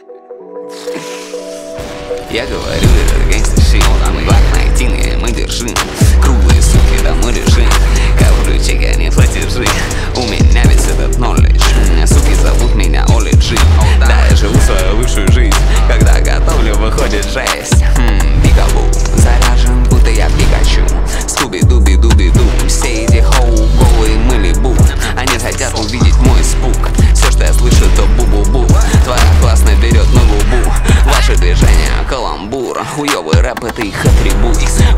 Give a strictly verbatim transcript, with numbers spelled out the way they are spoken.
Я говорю, это гангста щит. Блак найти, мы держим. Круглые суки, да мы решим. Ковры, чеки, а не платежи. У меня весь этот knowledge. Суки зовут меня Оли Джи. Да, я живу свою лучшую жизнь. Когда готовлю, выходит жесть. Хм, Пикабу, заряжен, будто я Пикачу. Скуби-дуби-дуби-ду. Все эти хоу, голые мыли-бу. Они хотят увидеть мой спук. Все, что я слышу, то бу-бу-бу. Твоя классная берет на губу. Ваши движения каламбур. Хуёвый рэп — это их атрибут.